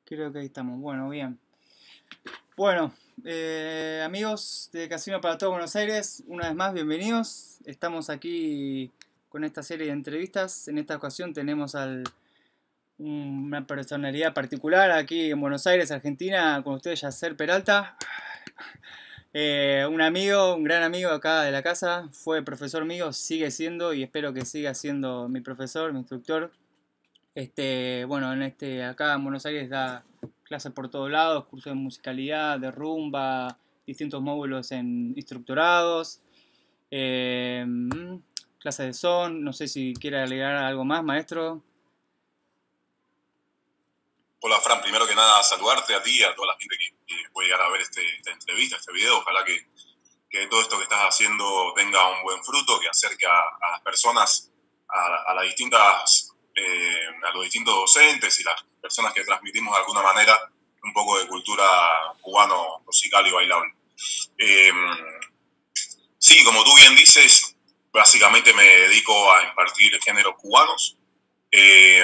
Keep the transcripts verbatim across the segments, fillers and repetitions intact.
Creo que ahí estamos. Bueno, bien. Bueno, eh, amigos de Casino para todo Buenos Aires, una vez más, bienvenidos. Estamos aquí con esta serie de entrevistas. En esta ocasión tenemos a una personalidad particular aquí en Buenos Aires, Argentina, con ustedes, Yacer Peralta. Eh, un amigo, un gran amigo acá de la casa, fue profesor mío, sigue siendo y espero que siga siendo mi profesor, mi instructor. Este, bueno, en este, acá en Buenos Aires da clases por todos lados, cursos de musicalidad, de rumba, distintos módulos en instructorados, eh, clases de son, no sé si quiere agregar algo más, maestro. Hola Fran, primero que nada saludarte a ti y a toda la gente que, que puede llegar a ver este, esta entrevista, este video. Ojalá que, que todo esto que estás haciendo tenga un buen fruto, que acerque a, a las personas, a, a las distintas, eh, a los distintos docentes y las personas que transmitimos de alguna manera un poco de cultura cubano, musical y bailable. Eh, sí, como tú bien dices, básicamente me dedico a impartir géneros cubanos. Eh,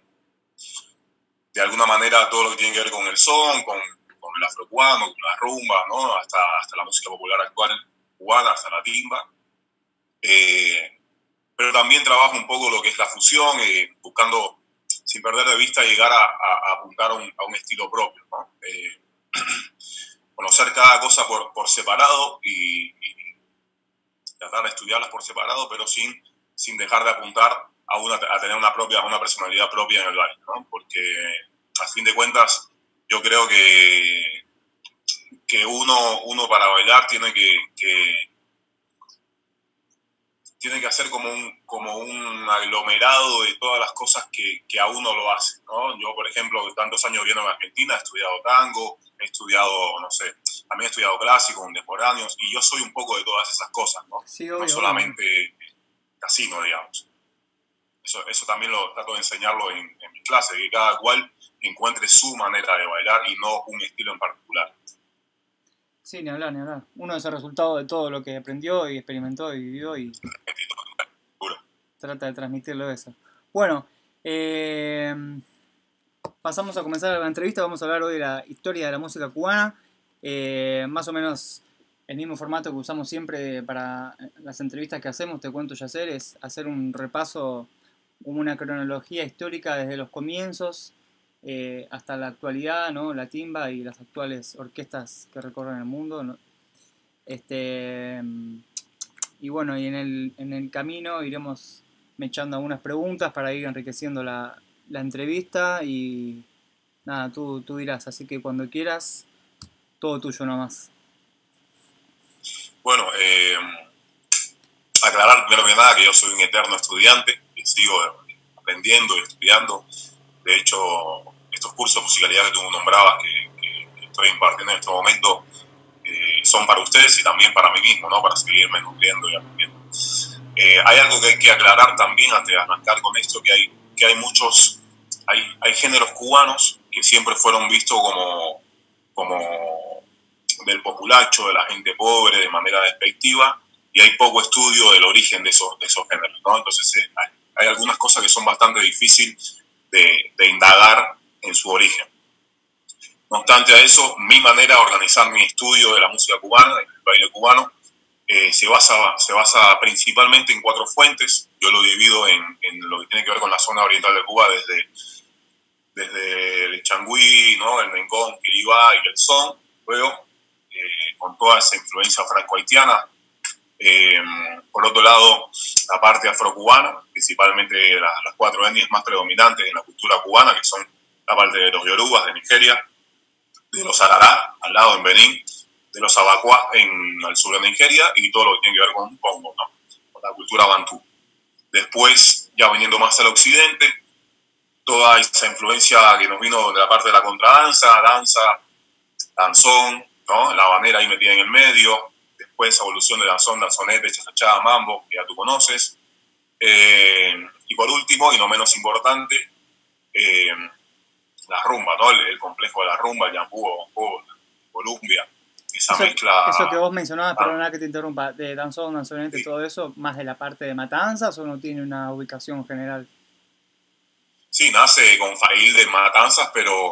de alguna manera todo lo que tiene que ver con el son, con, con el afrocubano, con la rumba, ¿no? hasta, hasta la música popular actual cubana, hasta la timba. Eh, pero también trabajo un poco lo que es la fusión, eh, buscando, sin perder de vista, llegar a, a, a apuntar a un, a un estilo propio, ¿no? Eh, conocer cada cosa por, por separado y, y tratar de estudiarlas por separado, pero sin, sin dejar de apuntar a, una, a tener una, propia, una personalidad propia en el baile, ¿no? Porque a fin de cuentas yo creo que, que uno, uno para bailar tiene que, que, tiene que hacer como un, como un aglomerado de todas las cosas que, que a uno lo hacen, ¿no? Yo, por ejemplo, tantos años viviendo en Argentina, he estudiado tango, he estudiado, no sé, también he estudiado clásico, contemporáneos, y yo soy un poco de todas esas cosas, ¿no? Sí, obvio, no solamente obvio. Casino, digamos. Eso, eso también lo trato de enseñarlo en, en mi clase, que cada cual encuentre su manera de bailar y no un estilo en particular. Sí, ni hablar, ni hablar. Uno es el resultado de todo lo que aprendió y experimentó y vivió y trata de transmitirlo eso. Bueno, eh, pasamos a comenzar la entrevista. Vamos a hablar hoy de la historia de la música cubana. Eh, más o menos el mismo formato que usamos siempre para las entrevistas que hacemos, te cuento, Yacer, es hacer un repaso, como una cronología histórica desde los comienzos eh, hasta la actualidad, ¿no? La timba y las actuales orquestas que recorren el mundo, ¿no? Este, y bueno, y en el, en el camino iremos echando algunas preguntas para ir enriqueciendo la, la entrevista y nada, tú, tú dirás, así que cuando quieras, todo tuyo nomás. Bueno, eh, aclarar primero que nada que yo soy un eterno estudiante, que sigo aprendiendo y estudiando. De hecho, estos cursos de musicalidad que tú nombrabas, que, que, que estoy impartiendo en este momento, eh, son para ustedes y también para mí mismo, ¿no? Para seguirme nutriendo y aprendiendo. Eh, hay algo que hay que aclarar también antes de arrancar con esto, que hay, que hay muchos, hay, hay géneros cubanos que siempre fueron vistos como, como del populacho, de la gente pobre, de manera despectiva, y hay poco estudio del origen de esos, de esos géneros, ¿no? Entonces eh, hay, hay algunas cosas que son bastante difíciles de, de indagar en su origen. No obstante a eso, mi manera de organizar mi estudio de la música cubana, del baile cubano, eh, se, basa, se basa principalmente en cuatro fuentes. Yo lo divido en, en lo que tiene que ver con la zona oriental de Cuba, desde, desde el changüí, ¿no? El nencón, kiribá y el son, luego eh, con toda esa influencia franco-haitiana. Eh, por otro lado, la parte afrocubana, principalmente las, las cuatro etnias más predominantes en la cultura cubana, que son la parte de los yorubas de Nigeria, de los arará, al lado en Benín, de los abacuá en el sur de Nigeria y todo lo que tiene que ver con Congo, ¿no? Con la cultura bantú. Después, ya viniendo más al occidente, toda esa influencia que nos vino de la parte de la contradanza, danza, danzón, ¿no? La habanera ahí metida en el medio. Después, evolución de danzón, danzonete, chachachá, mambo, que ya tú conoces. Eh, y por último, y no menos importante, eh, la rumba, ¿no? El, el complejo de la rumba, el yambú, Colombia, esa eso, mezcla. Eso que vos mencionabas, ah, perdona que te interrumpa, de danzón, danzonete, sí, todo eso, ¿más de la parte de Matanzas o no tiene una ubicación general? Sí, nace con Fail de Matanzas, pero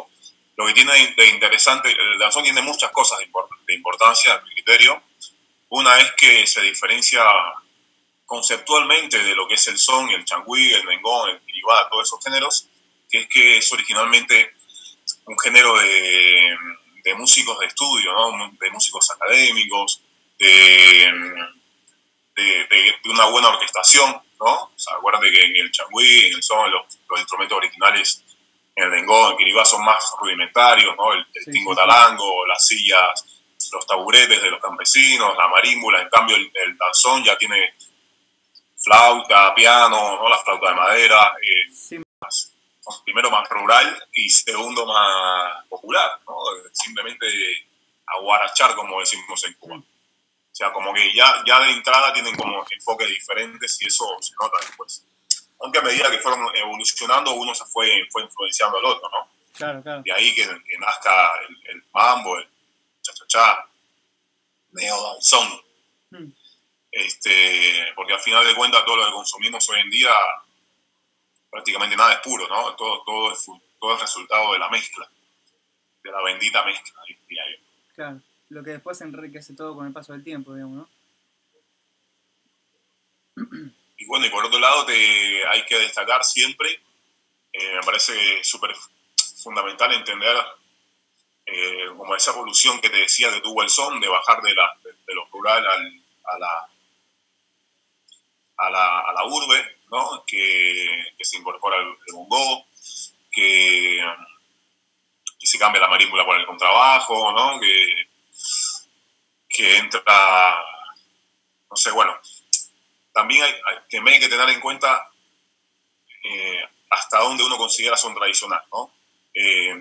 lo que tiene de interesante, el danzón tiene muchas cosas de, import de importancia, a mi criterio. Una es que se diferencia conceptualmente de lo que es el son, el changüí, el mengón, el kiribá, todos esos géneros, que es que es originalmente un género de, de músicos de estudio, ¿no? De músicos académicos, de, de, de, de una buena orquestación, ¿no? O sea, acuérdate que en el changüí, en el son, los, los instrumentos originales, en el mengón, el kiribá son más rudimentarios, ¿no? El, el Sí, tingo sí, sí. talango, las sillas, los taburetes de los campesinos, la marímbula. En cambio, el, el danzón ya tiene flauta, piano, ¿no? La flauta de madera, eh, Sí. más, primero más rural y segundo más popular, ¿no? Simplemente aguarachar, como decimos en Cuba. Mm. O sea, como que ya, ya de entrada tienen como enfoques diferentes y eso se nota después. Aunque a medida que fueron evolucionando, uno se fue, fue influenciando al otro, ¿no? Claro, claro. De ahí que, que nazca el, el mambo, el cha-cha-cha, neo-danzón. Mm. Este, porque al final de cuentas todo lo que consumimos hoy en día prácticamente nada es puro, ¿no? Todo, todo, es, todo es resultado de la mezcla, de la bendita mezcla, diría yo. Claro, lo que después enriquece todo con el paso del tiempo, digamos, ¿no? Y bueno, y por otro lado te, hay que destacar siempre, eh, me parece súper fundamental entender eh, como esa evolución que te decía que tuvo el son, de bajar de, la, de, de lo rural al, a la a la, a la urbe, ¿no? que, que se incorpora el, el bongó, que, que se cambia la marímbula por el contrabajo, ¿no? que, que entra, no sé, bueno, también hay, hay, también hay que tener en cuenta eh, hasta dónde uno considera son tradicional, ¿no? Eh,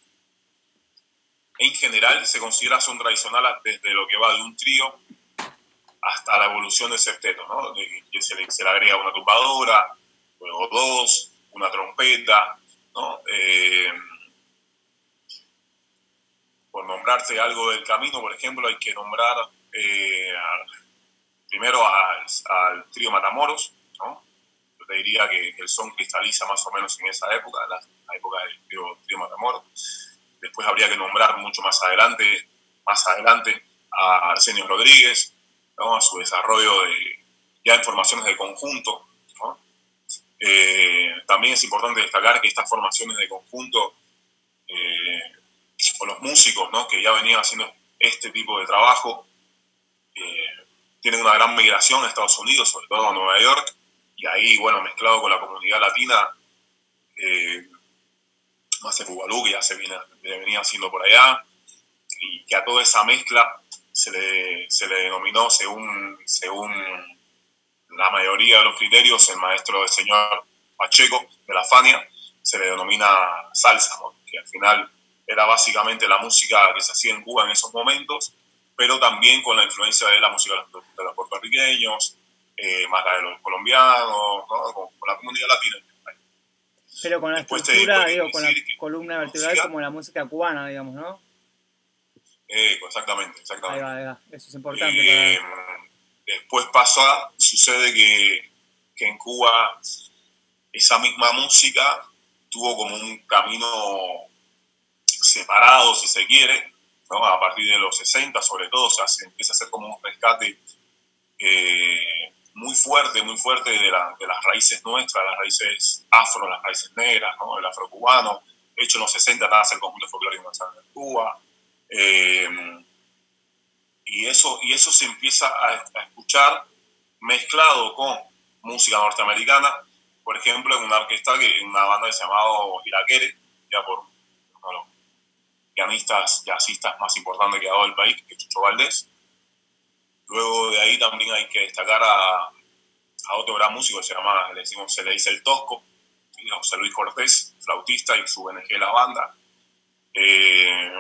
en general se considera son tradicional desde lo que va de un trío hasta la evolución del septeto, ¿no? De que se le, se le agrega una tumbadora, luego dos, una trompeta, ¿no? Eh, por nombrarte algo del camino, por ejemplo, hay que nombrar eh, al, primero al, al trío Matamoros, ¿no? Yo te diría que, que el son cristaliza más o menos en esa época, la, la época del trío, trío Matamoros. Después habría que nombrar mucho más adelante, más adelante a Arsenio Rodríguez, ¿no? A su desarrollo de, ya en formaciones de conjunto, ¿no? Eh, también es importante destacar que estas formaciones de conjunto, eh, o los músicos, ¿no? que ya venían haciendo este tipo de trabajo, eh, tienen una gran migración a Estados Unidos, sobre todo a Nueva York, y ahí, bueno, mezclado con la comunidad latina, eh, más de Bugalú, que ya se viene, venía haciendo por allá, y que a toda esa mezcla se le, se le denominó, según, según la mayoría de los criterios, el maestro del señor Pacheco de la Fania, se le denomina salsa, ¿no? Que al final era básicamente la música que se hacía en Cuba en esos momentos, pero también con la influencia de la música de los puertorriqueños, eh, más la de los colombianos, ¿no? con, con la comunidad latina. Pero con la Después estructura, digo, con la que columna vertebral música, como la música cubana, digamos, ¿no? Eh, exactamente, exactamente. Ahí va, ahí va. Eso es importante. Eh, para... Después pasa, sucede que, que en Cuba esa misma música tuvo como un camino separado, si se quiere, ¿no? A partir de los sesenta, sobre todo, se hace, empieza a hacer como un rescate eh, muy fuerte, muy fuerte de, la, de las raíces nuestras, las raíces afro, las raíces negras, ¿no? El afrocubano. De hecho, en los sesenta nace el conjunto folclórico nacional de Cuba. Eh, y, eso, y eso se empieza a, a escuchar mezclado con música norteamericana, por ejemplo, en una orquesta, que, en una banda que se llamaba Iraquere, ya por uno de los pianistas, jazzistas más importantes que ha dado el país, que es Chucho Valdés. Luego de ahí también hay que destacar a, a otro gran músico que se llama, le decimos, se le dice el Tosco, José Luis Cortés, flautista, y su B N G la banda. Eh,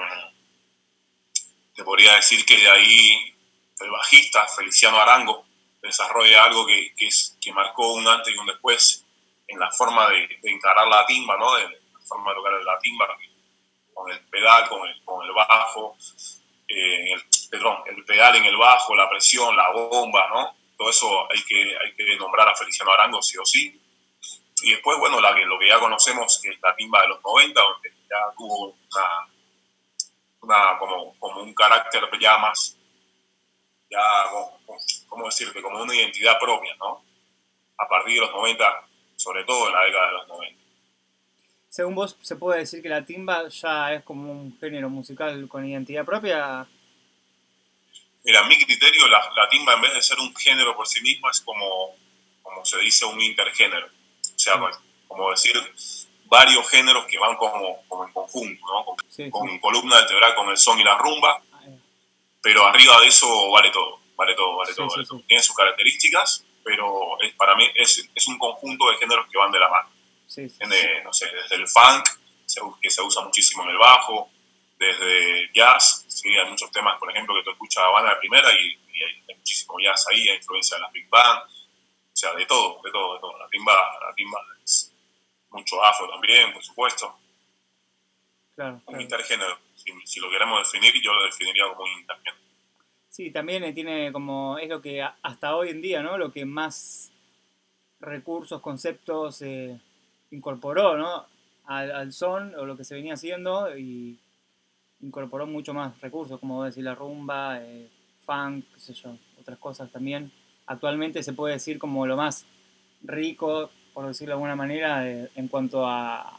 te podría decir que de ahí el bajista Feliciano Arango desarrolla algo que, que, es, que marcó un antes y un después en la forma de, de encarar la timba, ¿no? De la forma de tocar la timba, con el pedal, con el, con el bajo, eh, el, perdón, el pedal en el bajo, la presión, la bomba, ¿no? Todo eso hay que, hay que nombrar a Feliciano Arango sí o sí. Y después, bueno, la, lo que ya conocemos, que es la timba de los noventa, donde ya tuvo una, una como, como un carácter ya más, ya, como, ¿cómo decirte? Como una identidad propia, ¿no? A partir de los noventa, sobre todo en la década de los noventa. Según vos, ¿se puede decir que la timba ya es como un género musical con identidad propia? Mira, a mi criterio, la, la timba, en vez de ser un género por sí misma, es como, como se dice, un intergénero. O sea, Sí. como decir, varios géneros que van como, como en conjunto, ¿no? Con, Sí, con sí. columna vertebral, con el son y la rumba, Ah, eh. pero arriba de eso vale todo, vale todo, vale Sí, todo, sí, vale todo. sí. Tiene sus características, pero es, para mí es, es un conjunto de géneros que van de la mano. Sí, sí, sí. Tiene, no sé, desde el funk, que se usa muchísimo en el bajo, desde jazz, ¿sí? Hay muchos temas, por ejemplo, que tú escuchas Habana de primera y, y hay, hay muchísimo jazz ahí, hay influencia de las big band, o sea, de todo, de todo, de todo. La timba, la timba es mucho afro también, por supuesto. Claro, Un claro. intergénero, si, si lo queremos definir, yo lo definiría como un intergénero. Sí, también eh, tiene como, es lo que a- hasta hoy en día, ¿no? Lo que más recursos, conceptos eh, incorporó, ¿no? Al, al son o lo que se venía haciendo y incorporó mucho más recursos, como decir la rumba, eh, funk, qué sé yo, otras cosas también. Actualmente se puede decir como lo más rico, por decirlo de alguna manera, eh, en cuanto a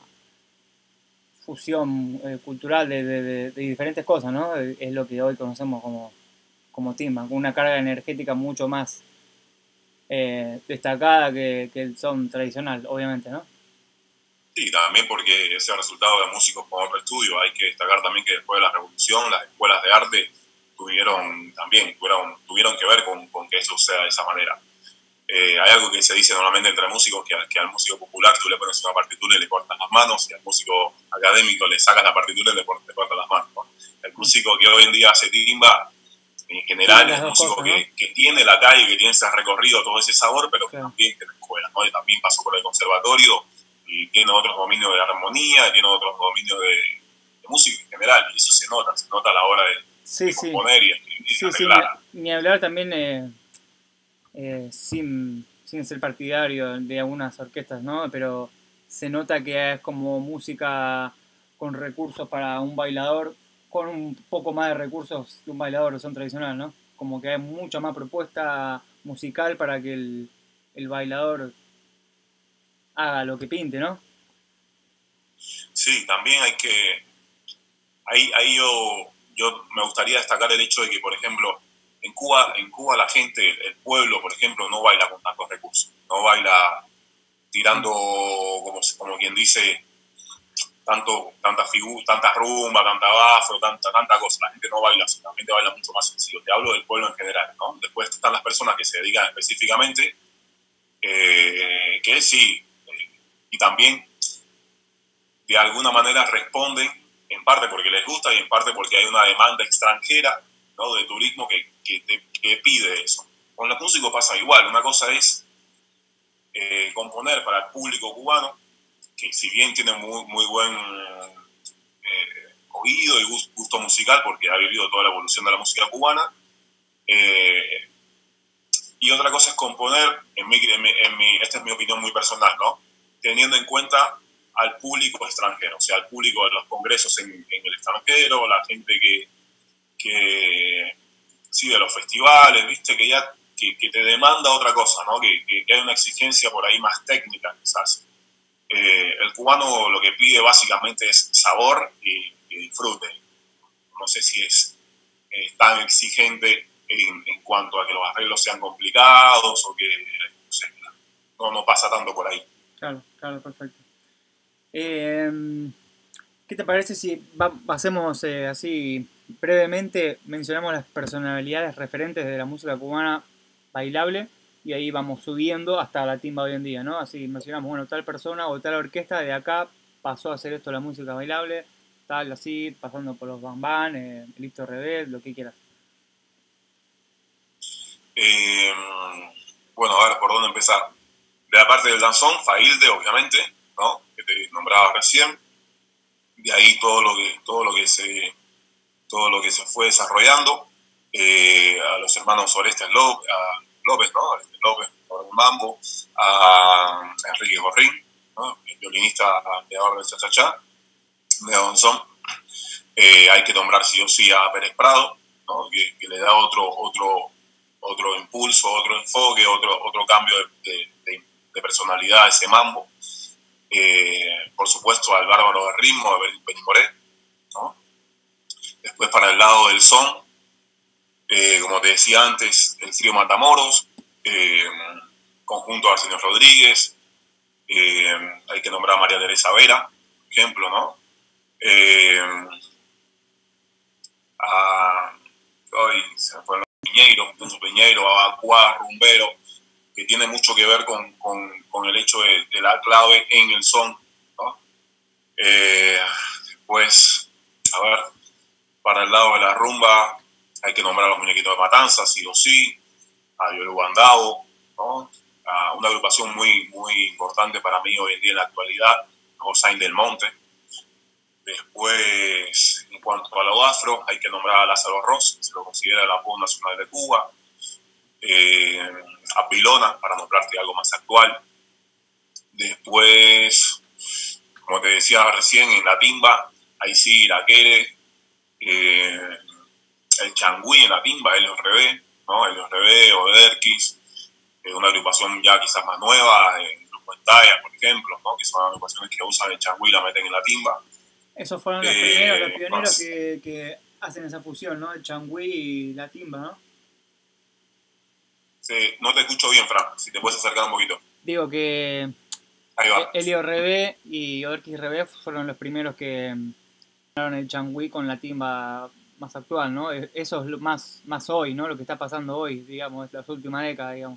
fusión eh, cultural de, de, de, de, diferentes cosas, ¿no? Es lo que hoy conocemos como, como timba, con una carga energética mucho más eh, destacada que, que el son tradicional, obviamente, ¿no? Sí, también porque ese resultado de músicos con otro estudio. Hay que destacar también que después de la revolución, las escuelas de arte tuvieron también tuvieron, tuvieron que ver con, con que eso sea de esa manera. Eh, hay algo que se dice normalmente entre músicos, que, que al músico popular tú le pones una partitura y le cortas las manos, y al músico académico le sacas la partitura y le, le cortas las manos, ¿no? El músico que hoy en día hace timba, en Sí, general, es las el dos músico cosas, ¿no? que, que tiene la calle, que tiene ese recorrido, todo ese sabor, pero que Claro. también tiene escuela, ¿no? Y también pasó por el conservatorio y tiene otros dominios de armonía, y tiene otros dominios de, de música en general, y eso se nota, se nota a la hora de, Sí, de sí. componer y escribir y Sí, sí, ni, arreglar. ni hablar también eh, eh, sin, sin ser partidario de algunas orquestas, ¿no? Pero se nota que es como música con recursos para un bailador, con un poco más de recursos que un bailador de son tradicional, ¿no? Como que hay mucha más propuesta musical para que el, el bailador haga lo que pinte, ¿no? Sí, también hay que, ahí, ahí yo, yo me gustaría destacar el hecho de que, por ejemplo, en Cuba, en Cuba la gente, el pueblo, por ejemplo, no baila con tantos recursos, no baila tirando, como, como quien dice, tanto, tanta figura, tanta rumba, tanta afro, tanta, tanta cosa. La gente no baila así, la gente baila mucho más sencillo. Te hablo del pueblo en general, ¿no? Después están las personas que se dedican específicamente, eh, que sí, eh, y también de alguna manera responden, en parte porque les gusta y en parte porque hay una demanda extranjera, ¿no? De turismo que, que, te, que pide eso. Con los músicos pasa igual. Una cosa es eh, componer para el público cubano, que si bien tiene muy, muy buen eh, oído y gusto, gusto musical, porque ha vivido toda la evolución de la música cubana, eh, y otra cosa es componer, en mi, en mi, en mi, esta es mi opinión muy personal, ¿no? Teniendo en cuenta al público extranjero, o sea, al público de los congresos en, en el extranjero, la gente que, que sí, de los festivales, viste, que ya que, que te demanda otra cosa, ¿no? Que, que, que hay una exigencia por ahí más técnica, quizás. Eh, el cubano lo que pide básicamente es sabor y, y disfrute. No sé si es eh, tan exigente en, en cuanto a que los arreglos sean complicados o que no, sé, no, no pasa tanto por ahí. Claro, claro, perfecto. Eh, ¿Qué te parece si va, hacemos eh, así brevemente, mencionamos las personalidades referentes de la música cubana bailable y ahí vamos subiendo hasta la timba hoy en día, ¿no? Así mencionamos, bueno, tal persona o tal orquesta de acá pasó a hacer esto la música bailable, tal así, pasando por los bambán, eh, Listo Rebel, lo que quieras. Eh, bueno, a ver, ¿por dónde empezar? De la parte del danzón, Failde, obviamente, ¿no? Que te nombraba recién. De ahí todo lo que, todo lo que, se, todo lo que se fue desarrollando. Eh, a los hermanos Orestes López, a López, ¿no? Orestes López, por un mambo, a Enrique Gorrín, ¿no? El violinista creador del cha-cha-cha, de buen son. Eh, hay que nombrar sí o sí a Pérez Prado, ¿no? que, que le da otro, otro, otro impulso, otro enfoque, otro, otro cambio de, de, de personalidad a ese mambo. Eh, por supuesto al bárbaro del ritmo, de Benny Moré, ¿no? Después para el lado del son, eh, como te decía antes, el trío Matamoros, eh, conjunto de Arsenio Rodríguez, eh, hay que nombrar a María Teresa Vera, por ejemplo, ¿no? Eh, a, hoy se me fueron los Piñeiro, Punzo Piñeiro, Abacuá, Rumbero, que tiene mucho que ver con, con, con el hecho de, de la clave en el son, ¿no? Eh, pues, a ver, para el lado de la rumba hay que nombrar a los Muñequitos de Matanza, sí o sí, a Yoru Bandao, ¿no? A una agrupación muy, muy importante para mí hoy en día en la actualidad, Josain del Monte. Después, en cuanto a lo afro, hay que nombrar a Lázaro Ross, se lo considera el apodo nacional de Cuba. Eh, a Pilona, para nombrarte algo más actual. Después, como te decía recién, en la timba, ahí sí la Quere, eh, el Changüí en la timba, Helios Rebé, ¿no? Helios Rebé o Derkis, eh, una agrupación ya quizás más nueva, el grupo Entaya, por ejemplo, ¿no? Que son agrupaciones que usan el Changüí y la meten en la timba. Esos fueron los eh, primeros, los pioneros más... que, que hacen esa fusión, ¿no? El Changüí y la timba, ¿no? Sí, no te escucho bien, Fran, si te puedes acercar un poquito. Digo que Ahí va. Helio Rebé y Oderkis Rebé fueron los primeros que usaron el Changüí con la timba más actual, ¿no? Eso es lo más, más hoy, ¿no? Lo que está pasando hoy, digamos, las últimas décadas, digamos.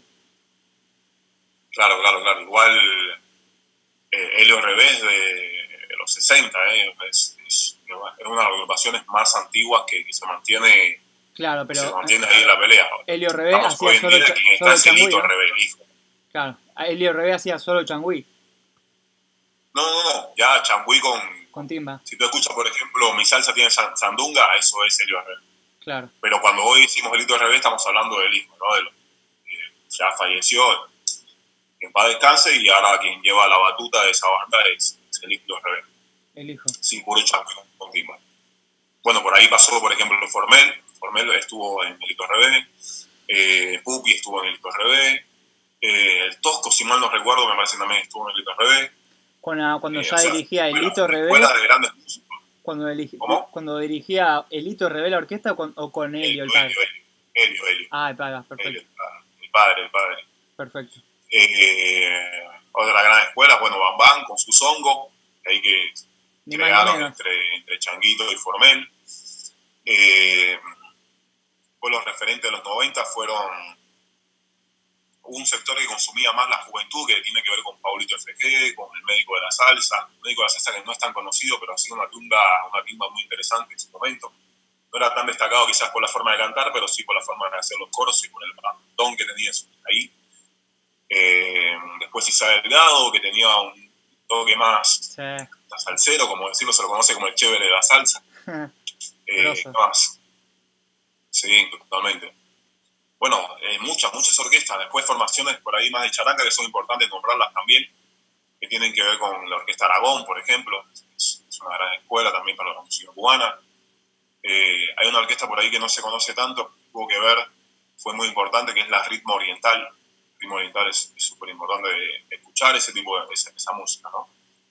Claro, claro, claro. Igual eh, Helio Rebé es de, de los sesenta, ¿eh? Es, es, es una de las agrupaciones más antiguas que, que se mantiene... Claro, pero se mantiene ahí en la pelea. Helio Rebé hacía hoy en solo, día cha, quien solo está es Changüí, Elito ¿no? Rebé, el hijo. Claro, Helio Rebé hacía solo Changüí. No, no, no, ya Changüí con, con timba. Si tú escuchas, por ejemplo, Mi Salsa tiene sandunga, eso es Helio Rebé. Claro. Pero cuando hoy hicimos Elito Rebé estamos hablando del hijo, ¿no? De lo, eh, ya falleció, que en paz descanse, y ahora quien lleva la batuta de esa banda es, es el Elito Rebé. El hijo. Sin puro Changüí con timba. Bueno, por ahí pasó, por ejemplo, Formel. Formel estuvo en Elito Rebé. Eh, Pupi estuvo en Elito Rebé. Eh, el Tosco, si mal no recuerdo, me parece también estuvo en Elito Rebé. Cuando, cuando eh, ya o sea, dirigía Elito Rebé. De grandes músicos. Cuando, dirigi, cuando dirigía Elito Rebé la orquesta o con, o con Helio, el padre. Helio, Helio, Helio. Ah, el padre, perfecto. Helio, el padre, el padre. Perfecto. Eh, otra gran escuela, bueno, Bam Bam con su zongo, ahí que Ni crearon entre, entre Changuito y Formel. Eh, pues los referentes de los noventa fueron un sector que consumía más la juventud, que tiene que ver con Paulito F G, con el médico de la salsa, el médico de la salsa que no es tan conocido, pero ha sido una timba, una timba muy interesante en su momento. No era tan destacado quizás por la forma de cantar, pero sí por la forma de hacer los coros y por el bandón que tenía ahí. Eh, después Isabel Delgado, que tenía un toque más sí. salsero, como decirlo, se lo conoce como el chévere de la salsa. eh, ¿Qué más? Sí, totalmente. Bueno, eh, muchas, muchas orquestas. Después formaciones por ahí más de charanga que son importantes nombrarlas también, que tienen que ver con la Orquesta Aragón, por ejemplo. Es, es una gran escuela también para la música cubana. Eh, hay una orquesta por ahí que no se conoce tanto, tuvo que ver, fue muy importante, que es la Ritmo Oriental. El Ritmo Oriental es súper importante de escuchar ese tipo de esa, esa música, ¿no?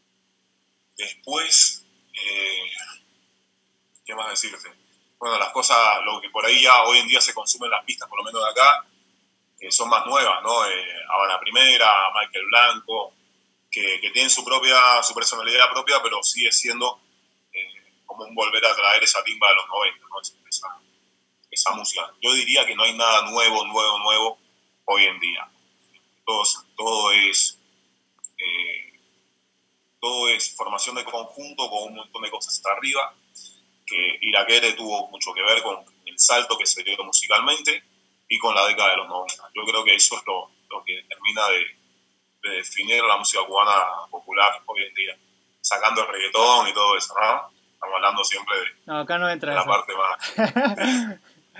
Después, eh, ¿qué más decirte? Bueno, las cosas, lo que por ahí ya hoy en día se consumen las pistas, por lo menos de acá, eh, son más nuevas, ¿no? Eh, Habana Primera, Michael Blanco, que, que tienen su propia, su personalidad propia, pero sigue siendo eh, como un volver a traer esa timba de los noventa, ¿no? Esa, esa música. Yo diría que no hay nada nuevo, nuevo, nuevo hoy en día. Todo, todo es eh, todo es formación de conjunto con un montón de cosas hasta arriba, que Iraquere tuvo mucho que ver con el salto que se dio musicalmente y con la década de los noventa. Yo creo que eso es lo, lo que termina de, de definir la música cubana popular hoy en día, sacando el reggaetón y todo eso, ¿no? Estamos hablando siempre de, no, acá no entra de la eso. parte más...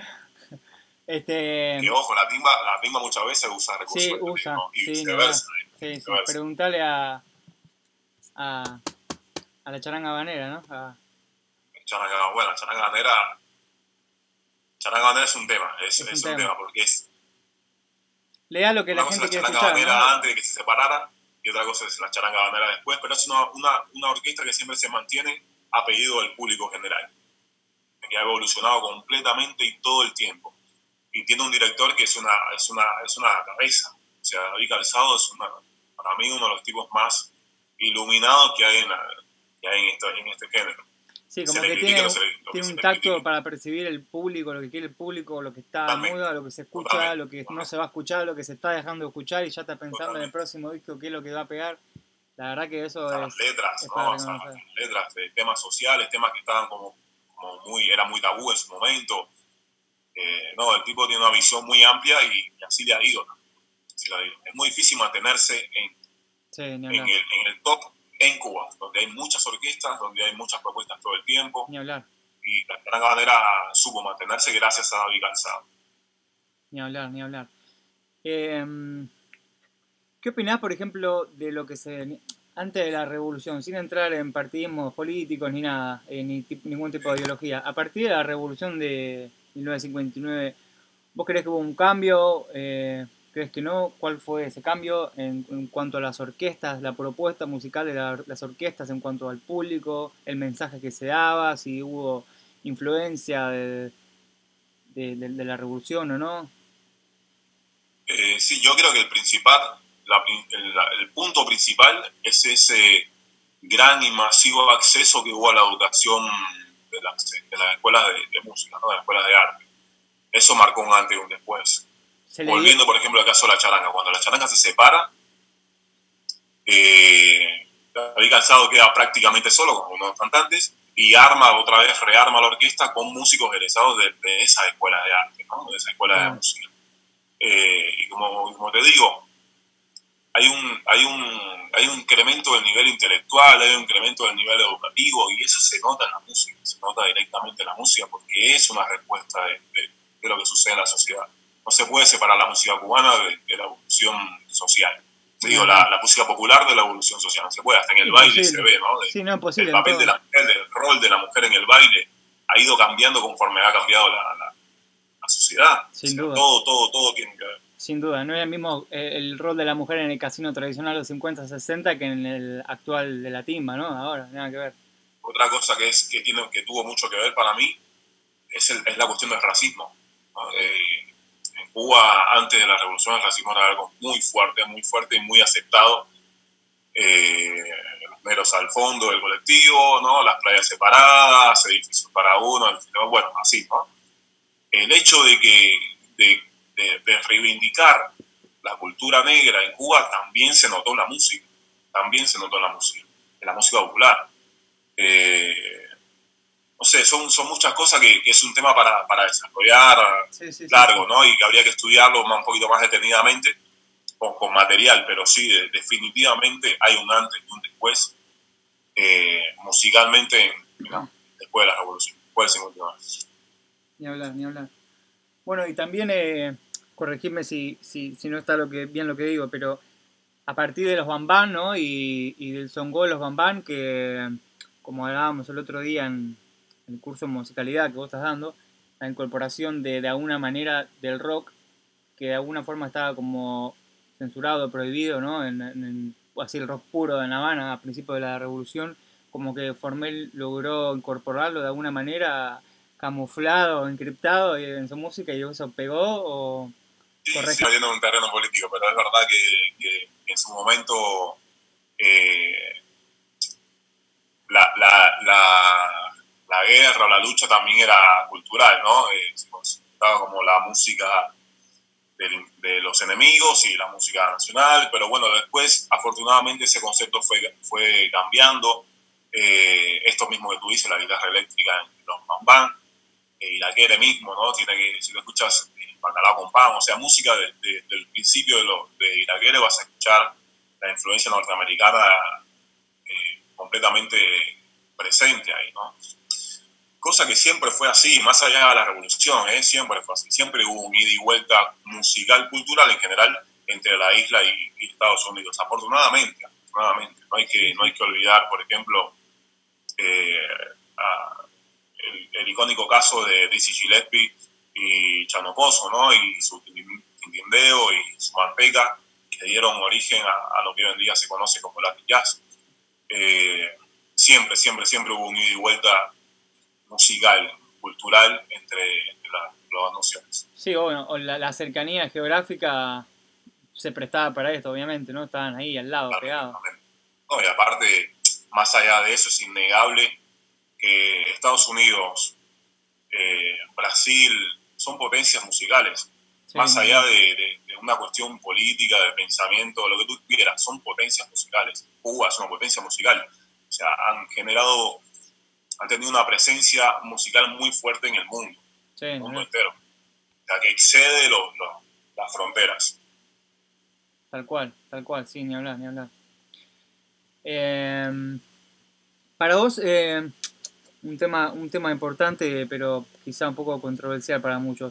este... Que ojo, la timba, la timba muchas veces usa recursos sí, del usa, ritmo, y sí, viceversa. sí, sí. viceversa. Preguntale a, a, a la charanga habanera, ¿no? A, Charanga, bueno, charanga bandera, charanga bandera es un tema, es, Es es un un tema. tema, porque es Le da lo que una la cosa gente la quiere charanga escuchar, bandera ¿no? antes de que se separaran y otra cosa es la charanga bandera después, pero es una, una, una orquesta que siempre se mantiene a pedido del público general, que ha evolucionado completamente y todo el tiempo. Y tiene un director que es una, es una, es una cabeza. O sea, David Calzado es una, para mí uno de los tipos más iluminados que hay en, la, que hay en, esto, en este género. Sí, como Se le que critica tiene, lo, se le, lo tiene que se un le tacto critique. para percibir el público, lo que quiere el público, lo que está de Totalmente, moda, lo que se escucha, totalmente, lo que no totalmente, se va a escuchar, lo que se está dejando de escuchar y ya está pensando en el totalmente. próximo disco qué es lo que va a pegar. La verdad que eso O sea, es, las letras, es para ¿no? O sea, reconocer. las letras de temas sociales, temas que estaban como, como muy, era muy tabú en su momento. Eh, no, el tipo tiene una visión muy amplia y, y así le ha ido. Así le ha ido. Es muy difícil mantenerse en, Sí, ni en, hablar. el, en el top en Cuba, donde hay muchas orquestas, donde hay muchas propuestas todo el tiempo. Ni hablar. Y la Charanga Bandera supo mantenerse gracias a David Calzado. Ni hablar, ni hablar. Eh, ¿Qué opinás, por ejemplo, de lo que se... Antes de la revolución, sin entrar en partidismos políticos ni nada, eh, ni tip, ningún tipo de ideología, a partir de la revolución de mil novecientos cincuenta y nueve, ¿vos creés que hubo un cambio? Eh, ¿Crees que no? ¿Cuál fue ese cambio en, en cuanto a las orquestas, la propuesta musical de la, las orquestas en cuanto al público, el mensaje que se daba, si hubo influencia de, de, de, de la revolución o no? Eh, sí, yo creo que el principal, la, el, el punto principal es ese gran y masivo acceso que hubo a la educación de las, de las escuelas de, de música, ¿no? De las escuelas de arte. Eso marcó un antes y un después. Volviendo, dio... por ejemplo, al caso de la charanga. Cuando la charanga se separa, eh, David Calzado queda prácticamente solo con unos cantantes y arma otra vez, rearma la orquesta con músicos egresados de, de esa escuela de arte, ¿no? De esa escuela ah. de música. Eh, y como, como te digo, hay un, hay, un, hay un incremento del nivel intelectual, hay un incremento del nivel educativo y eso se nota en la música, se nota directamente en la música porque es una respuesta de, de, de lo que sucede en la sociedad. No se puede separar la música cubana de, de la evolución social. Te digo, la, la música popular de la evolución social, no se puede, hasta en el imposible. baile se ve, ¿no? De, sí, no es posible. El papel de la mujer, el rol de la mujer en el baile ha ido cambiando conforme ha cambiado la, la, la sociedad. Sin o sea, duda. Todo, todo, todo tiene que ver. Sin duda, no es el mismo eh, el rol de la mujer en el casino tradicional de los cincuenta sesenta que en el actual de la timba, ¿no? Ahora, nada que ver. Otra cosa que, es, que, tiene, que tuvo mucho que ver para mí es, el, es la cuestión del racismo, ¿no? Eh, en Cuba, antes de la revolución, el racismo era algo muy fuerte, muy fuerte y muy aceptado. Eh, los negros al fondo del colectivo, ¿no? Las playas separadas, edificios para uno, bueno, así, ¿no? El hecho de que de, de, de reivindicar la cultura negra en Cuba también se notó en la música, también se notó en la música, en la música popular. Eh, no sé, son, son muchas cosas que, que es un tema para, para desarrollar sí, sí, largo, sí, sí. ¿no? Y que habría que estudiarlo más, un poquito más detenidamente con, con material, pero sí, de, definitivamente hay un antes y un después eh, musicalmente ¿no? Después de la revolución, después del cincuenta y nueve. Ni hablar, ni hablar. Bueno, y también, eh, corregirme si, si, si no está lo que, bien lo que digo, pero a partir de los bambán, ¿no? Y, y del songo de los bambán, que como hablábamos el otro día en el curso de musicalidad que vos estás dando, la incorporación de, de alguna manera del rock, que de alguna forma estaba como censurado, prohibido, ¿no? En, en, así el rock puro de La Habana a principios de la revolución, como que Formel logró incorporarlo de alguna manera camuflado, encriptado en su música y eso pegó o... Sí, sí, en un terreno político, pero es verdad que, que en su momento eh, la, la, la, la guerra o la lucha también era cultural, ¿no? Eh, se consultaba como la música de, de los enemigos y la música nacional, pero bueno, después afortunadamente ese concepto fue, fue cambiando. Eh, esto mismo que tú dices, la guitarra eléctrica en los bambán, eh, Iraquere mismo, ¿no? Tiene que, si lo escuchas, eh, bacalao con pan, o sea, música de, de, del principio de, lo, de Iraquere vas a escuchar la influencia norteamericana eh, completamente presente ahí, ¿no? Cosa que siempre fue así, más allá de la revolución, ¿eh? Siempre fue así, siempre hubo un ida y vuelta musical, cultural en general, entre la isla y, y Estados Unidos, afortunadamente, afortunadamente, no hay que, no hay que olvidar, por ejemplo, eh, a, el icónico caso de Dizzy Gillespie y Chano Pozo, ¿no? Y su tindindeo y su manteca, que dieron origen a, a lo que hoy en día se conoce como Latin Jazz. Eh, siempre, siempre, siempre hubo un ida y vuelta musical, cultural entre, entre las, las dos naciones. Sí, bueno, la, la cercanía geográfica se prestaba para esto, obviamente, ¿no? Estaban ahí al lado, pegados. No, y aparte, más allá de eso, es innegable que Estados Unidos, eh, Brasil, son potencias musicales. Sí, más allá de, de, de una cuestión política, de pensamiento, lo que tú quieras, son potencias musicales. Cuba es una potencia musical. O sea, han generado, han tenido una presencia musical muy fuerte en el mundo, sí, el mundo entero. O sea, que excede lo, lo, las fronteras. Tal cual, tal cual, sí, ni hablar, ni hablar. Eh, para vos, eh, un tema, un tema importante, pero quizá un poco controversial para muchos.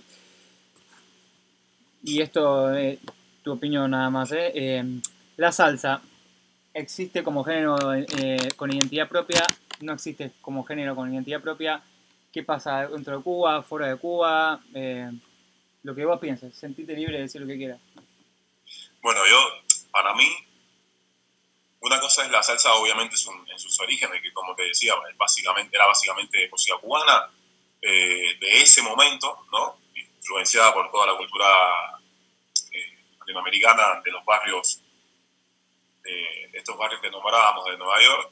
Y esto es eh, tu opinión nada más, ¿eh? Eh, la salsa, ¿existe como género eh, con identidad propia? ¿No existe como género con identidad propia? ¿Qué pasa dentro de Cuba, fuera de Cuba? Eh, lo que vos pienses, sentite libre de decir lo que quieras. Bueno, yo, para mí, una cosa es la salsa, obviamente, en sus orígenes, que como te decía, básicamente, era básicamente música cubana, eh, de ese momento, ¿no? Influenciada por toda la cultura eh, latinoamericana de los barrios, de estos barrios que nombrábamos de Nueva York.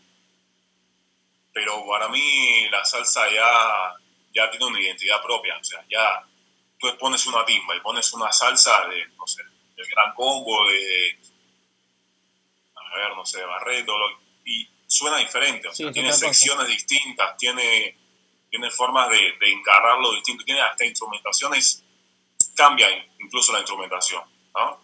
Pero para mí la salsa ya, ya tiene una identidad propia, o sea, ya tú pones una timba y pones una salsa de, no sé, del Gran Combo, de, a ver, no sé, de Barreto, lo, y suena diferente, o sea, sí, tiene secciones cosa. distintas, tiene, tiene formas de, de encararlo distinto, tiene hasta instrumentaciones, cambia incluso la instrumentación, ¿no?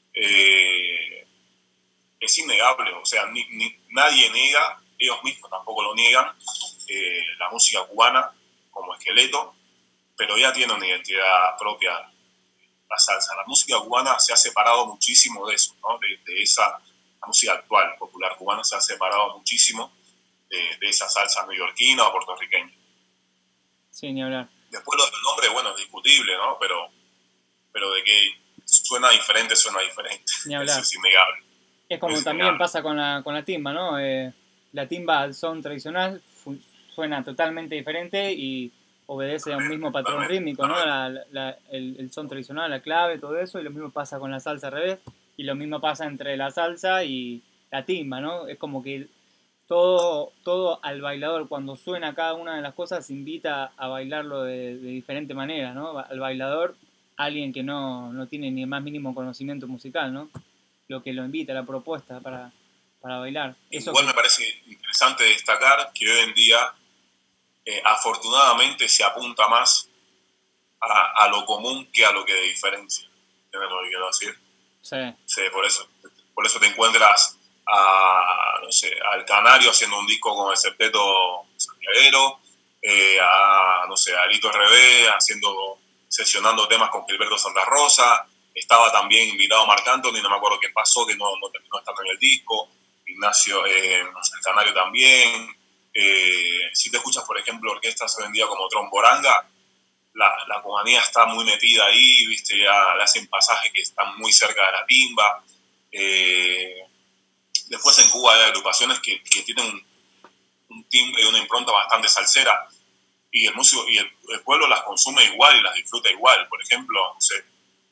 Eh, es innegable, o sea, ni, ni, nadie niega, ellos mismos tampoco lo niegan, eh, la música cubana como esqueleto, pero ya tiene una identidad propia la salsa. La música cubana se ha separado muchísimo de eso, ¿no? de, de esa la música actual, popular cubana, se ha separado muchísimo de, de esa salsa neoyorquina o puertorriqueña. Sí, ni hablar. Después lo del nombre, bueno, es discutible, ¿no? Pero, pero de que suena diferente, suena diferente. Ni hablar. Eso es innegable. Es como es también innegable. Pasa con la, con la timba, ¿no? Eh, la timba al son tradicional suena totalmente diferente y obedece a un mismo patrón rítmico, ¿no? La, la, el, el son tradicional, la clave, todo eso, y lo mismo pasa con la salsa al revés, y lo mismo pasa entre la salsa y la timba, ¿no? Es como que todo, todo al bailador, cuando suena cada una de las cosas, invita a bailarlo de, de diferente manera, ¿no? Al bailador, alguien que no, no tiene ni el más mínimo conocimiento musical, ¿no? Lo que lo invita, la propuesta para, para bailar. Eso Igual que... me parece interesante destacar que hoy en día Eh, afortunadamente se apunta más a, a lo común que a lo que de diferencia. ¿Entiendes lo que quiero decir? Sí. Sí, por eso, por eso te encuentras a, no sé, al Canario haciendo un disco con el septeto santiaguero, eh, a, no sé, a Lito R B haciendo, sesionando temas con Gilberto Santa Rosa. Estaba también invitado Marc Anthony, no me acuerdo qué pasó, que no, no terminó estando en el disco. Ignacio, eh, el Canario también. Eh, si te escuchas, por ejemplo, orquestas hoy en día como Tromboranga, la, la cubanía está muy metida ahí, ¿viste? Ya le hacen pasajes que están muy cerca de la timba. Eh, después en Cuba hay agrupaciones que, que tienen un, un timbre y una impronta bastante salsera y el músico y el, el pueblo las consume igual y las disfruta igual. Por ejemplo, no sé,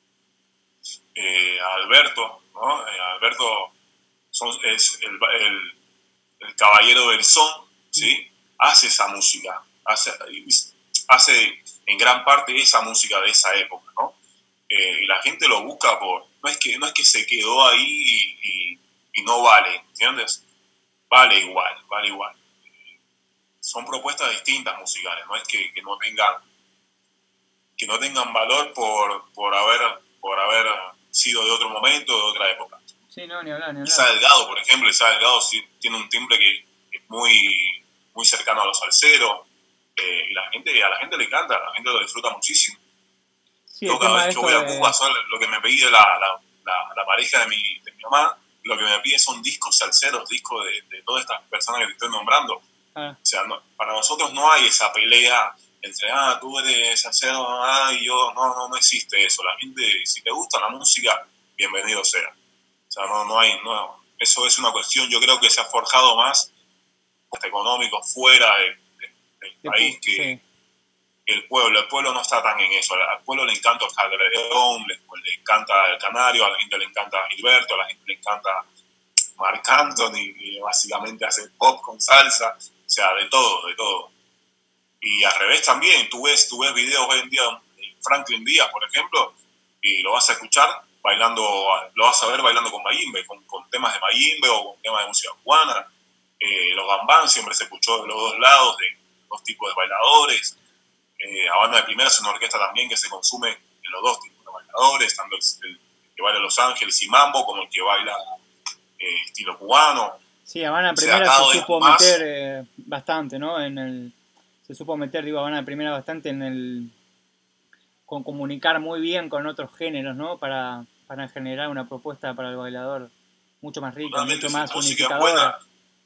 eh, Alberto, ¿no? Eh, Alberto son, es el, el, el caballero del son, ¿sí? Hace esa música, hace, hace en gran parte esa música de esa época, ¿no? Eh, y la gente lo busca por, no es que, no es que se quedó ahí y, y, y no vale, ¿entiendes? Vale igual, vale igual. Eh, son propuestas distintas musicales, no es que, que no tengan que no tengan valor por, por haber por haber sido de otro momento, de otra época. Sí, no, ni hablar, ni hablar. Isa Delgado, por ejemplo, Isa Delgado sí, tiene un timbre que es muy, muy cercano a los salseros, eh, y la gente, a la gente le encanta, la gente lo disfruta muchísimo. Sí, Yo cada vez que voy a Cuba, de... lo que me pide la, la, la, la pareja de mi, de mi mamá, lo que me pide son discos salseros, discos de, de todas estas personas que te estoy nombrando. Ah. O sea, no, para nosotros no hay esa pelea entre, ah, tú eres salsero, ah, y yo, no, no, no existe eso. La gente, si te gusta la música, bienvenido sea. O sea, no, no hay, no, eso es una cuestión, yo creo que se ha forjado más económico fuera de, de, del De país pu- que, sí. que el pueblo. El pueblo no está tan en eso. Al pueblo le encanta el calderón, le, le encanta el canario, a la gente le encanta Gilberto, a la gente le encanta Marc Anthony, que básicamente hace pop con salsa, o sea, de todo, de todo. Y al revés también, tú ves, tú ves videos hoy en día de Franklin Díaz, por ejemplo, y lo vas a escuchar bailando, lo vas a ver bailando con mayimbe, con, con temas de mayimbe o con temas de música cubana. Eh, los gambán siempre se escuchó de los dos lados, de dos tipos de bailadores. Eh, Habana de Primera es una orquesta también que se consume en los dos tipos de bailadores, tanto el, el que baila Los Ángeles y Mambo como el que baila eh, estilo cubano. Sí, Habana O sea, Primera se cada vez supo más. meter eh, bastante, ¿no? En el, se supo meter, digo, Habana Primera bastante en el... con comunicar muy bien con otros géneros, ¿no? Para, para generar una propuesta para el bailador mucho más rica, Totalmente, mucho si la más música es unificadora. buena,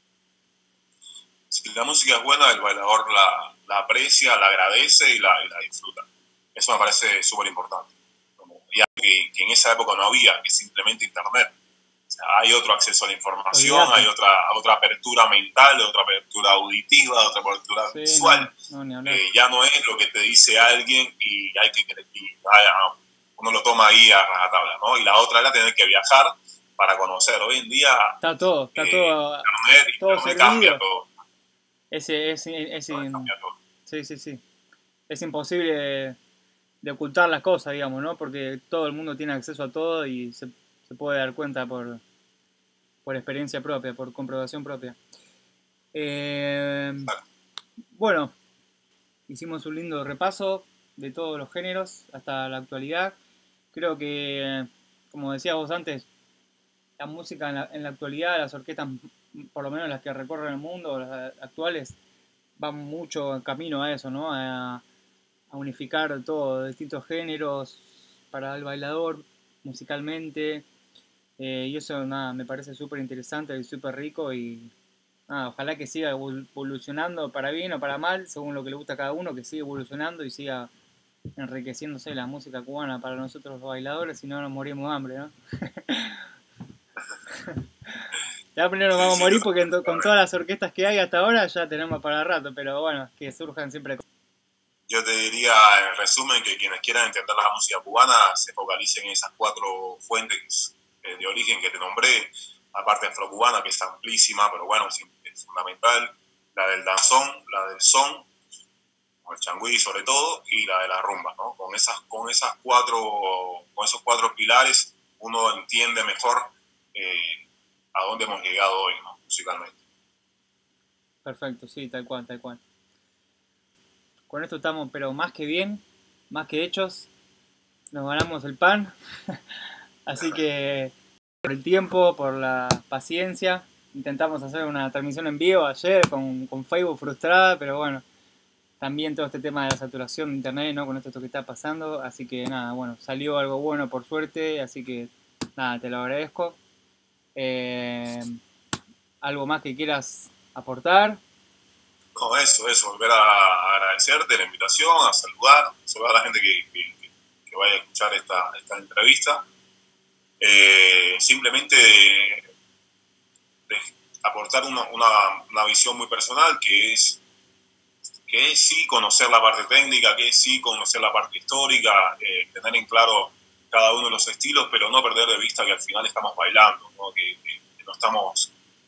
si la música es buena, el bailador la, la aprecia, la agradece y la, y la disfruta. Eso me parece súper importante. Ya que, que en esa época no había, que simplemente internet. O sea, hay otro acceso a la información, Olvídate. hay otra, otra apertura mental, otra apertura auditiva, otra apertura Sí, visual. no, no, ni hablar. Eh, ya no es lo que te dice alguien y hay que y, ah, uno lo toma ahí a rajatabla, ¿no? Y la otra era tener que viajar para conocer. Hoy en día Está todo, está eh, todo, internet, todo internet cambia servido. todo. Ese, es, es, Internet cambia todo. sí, sí, sí. Es imposible de, de ocultar las cosas, digamos, ¿no? Porque todo el mundo tiene acceso a todo y se, se puede dar cuenta por, por experiencia propia, por comprobación propia. Eh, bueno, hicimos un lindo repaso de todos los géneros hasta la actualidad. Creo que, como decías vos antes, la música en la, en la actualidad, las orquestas, por lo menos las que recorren el mundo, las actuales, van mucho en camino a eso, ¿no? A, a unificar todo, distintos géneros para el bailador, musicalmente. Eh, y eso, nada, me parece súper interesante y súper rico y nada, ojalá que siga evolucionando para bien o para mal, según lo que le gusta a cada uno, que siga evolucionando y siga enriqueciéndose la música cubana para nosotros los bailadores, si no nos morimos de hambre, ¿no? Ya primero nos Sí, vamos a sí, morir porque totalmente. con todas las orquestas que hay hasta ahora ya tenemos para rato, pero bueno, que surjan siempre. Yo te diría, en resumen, que quienes quieran entender la música cubana se focalicen en esas cuatro fuentes eh, de origen que te nombré, la parte afrocubana, que es amplísima, pero bueno, es fundamental, la del danzón, la del son, el changüí sobre todo, y la de la rumba, ¿no? Con esas, con esas cuatro, con esos cuatro pilares, uno entiende mejor eh, a dónde hemos llegado hoy, ¿no? Musicalmente. Perfecto, sí, tal cual, tal cual. Con esto estamos, pero más que bien, más que hechos, nos ganamos el pan. Así que por el tiempo, por la paciencia, intentamos hacer una transmisión en vivo ayer con, con Facebook frustrada, pero bueno, también todo este tema de la saturación de internet, ¿no? Con esto que está pasando, así que nada, bueno, salió algo bueno por suerte, así que nada, te lo agradezco. Eh, ¿Algo más que quieras aportar? No, eso, eso, volver a agradecerte la invitación, a saludar, saludar a la gente que, que, que vaya a escuchar esta, esta entrevista. Eh, simplemente de, de aportar una, una, una visión muy personal que es, que es sí conocer la parte técnica, que es sí conocer la parte histórica, eh, tener en claro cada uno de los estilos, pero no perder de vista que al final estamos bailando, ¿no? Que, que, que no estamos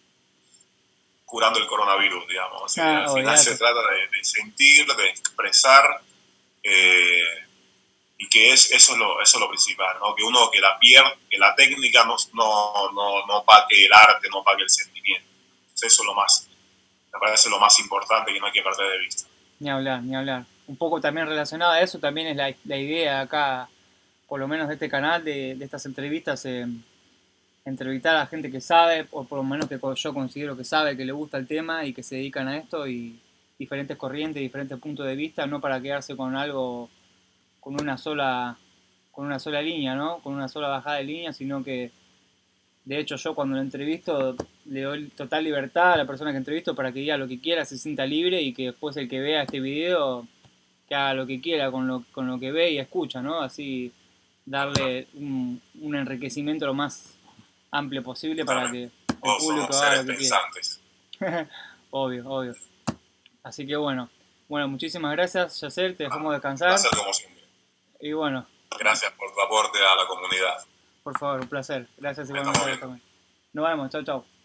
curando el coronavirus, digamos. O sea, Ah, al final olvídate. se trata de, de sentir, de expresar, eh, y que es, eso, es lo, eso es lo principal, ¿no? Que uno, que la pierde, que la técnica no, no, no, no pague el arte, no pague el sentimiento. Entonces eso es lo más, me parece lo más importante que no hay que perder de vista. Ni hablar, ni hablar. Un poco también relacionado a eso, también es la, la idea acá, por lo menos de este canal, de, de estas entrevistas, eh, entrevistar a gente que sabe, o por lo menos que yo considero que sabe, que le gusta el tema y que se dedican a esto, y diferentes corrientes, diferentes puntos de vista, no para quedarse con algo, con una sola, con una sola línea, ¿no? Con una sola bajada de línea, sino que, de hecho, yo cuando lo entrevisto le doy total libertad a la persona que entrevisto para que diga lo que quiera, se sienta libre y que después el que vea este video que haga lo que quiera con lo, con lo que ve y escucha, ¿no? Así darle un, un enriquecimiento lo más amplio posible para que el Todos público somos haga seres lo que quiera. pensantes. Obvio, obvio. Así que bueno, bueno, muchísimas gracias, Yasser, te dejamos Un descansar. placer como siempre. Y bueno, Gracias por tu aporte a la comunidad. por favor, un placer. Gracias Estamos igualmente a vos viendo. también. Nos vemos, chau, chau.